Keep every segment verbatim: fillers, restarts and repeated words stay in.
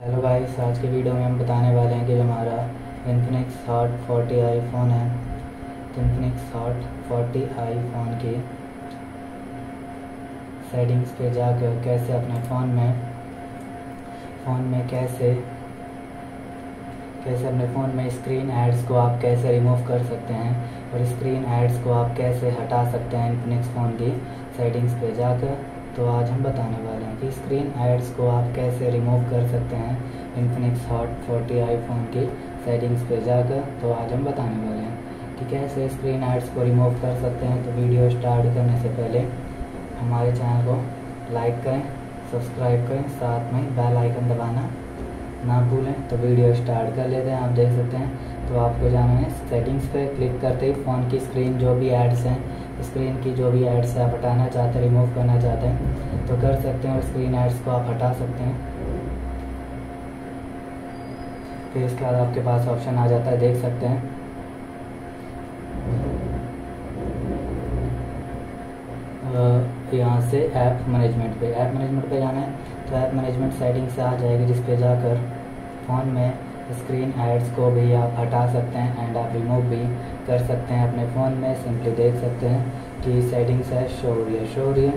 Hello guys, आज की video में हम बताने वाले हैं कि जो हमारा Infinix Hot forty I phone है, तो Infinix Hot forty I phone की सेटिंग्स पे जाकर कैसे अपने फ़ोन में फ़ोन में कैसे कैसे अपने फ़ोन में स्क्रीन एड्स को आप कैसे रिमूव कर सकते हैं और स्क्रीन एड्स को आप कैसे हटा सकते हैं इन्फिनिक्स फ़ोन की सेटिंग्स पे जाकर। तो आज हम बताने वाले हैं कि स्क्रीन एड्स को आप कैसे रिमूव कर सकते हैं Infinix Hot forty I phone की सेटिंग्स पे जाकर। तो आज हम बताने वाले हैं कि कैसे स्क्रीन एड्स को रिमूव कर सकते हैं। तो वीडियो स्टार्ट करने से पहले हमारे चैनल को लाइक करें, सब्सक्राइब करें, साथ में बेल आइकन दबाना ना भूलें। तो वीडियो स्टार्ट कर लेते हैं। आप देख सकते हैं तो आपको जाना है सेटिंग्स पे, क्लिक करते ही फ़ोन की स्क्रीन जो भी एड्स हैं, स्क्रीन की जो भी एड्स है आप हटाना चाहते हैं, रिमूव करना चाहते हैं तो कर सकते हैं और स्क्रीन एड्स को आप हटा सकते हैं। फिर इसके बाद आपके पास ऑप्शन आ जाता है, देख सकते हैं यहाँ से ऐप मैनेजमेंट पे ऐप मैनेजमेंट पे जाना है। तो ऐप मैनेजमेंट सेटिंग से आ जाएगी, जिस पे जाकर फ़ोन में स्क्रीन एड्स को भी आप हटा सकते हैं एंड आप रिमूव भी कर सकते हैं अपने फ़ोन में। सिंपली देख सकते हैं कि सेटिंग्स है, शो हो रही है शो हो रही है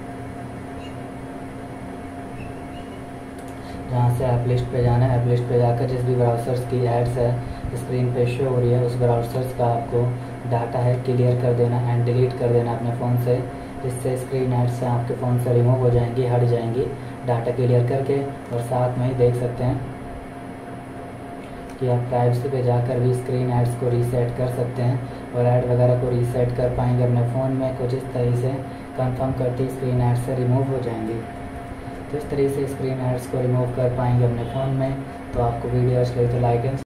जहाँ से ऐप लिस्ट पे जाना है। ऐप लिस्ट पे जाकर जिस भी ब्राउज़र्स की एड्स है स्क्रीन पे शो हो रही है, उस ब्राउज़र्स का आपको डाटा है क्लियर कर देना एंड डिलीट कर देना अपने फ़ोन से, जिससे स्क्रीन एड्स से आपके फ़ोन से रिमूव हो जाएंगी, हट जाएंगी डाटा क्लियर करके। और साथ में ही देख सकते हैं कि आप प्राइवेसी पे जाकर भी स्क्रीन एड्स को रीसेट कर सकते हैं और ऐड वगैरह को रीसेट कर पाएंगे अपने फ़ोन में। कुछ इस तरीके से कंफर्म करती स्क्रीन एड्स से रिमूव हो जाएंगी। तो इस तरीके से स्क्रीन एड्स को रिमूव कर पाएंगे अपने फ़ोन में। तो आपको वीडियो अच्छी लगी तो लाइक एंड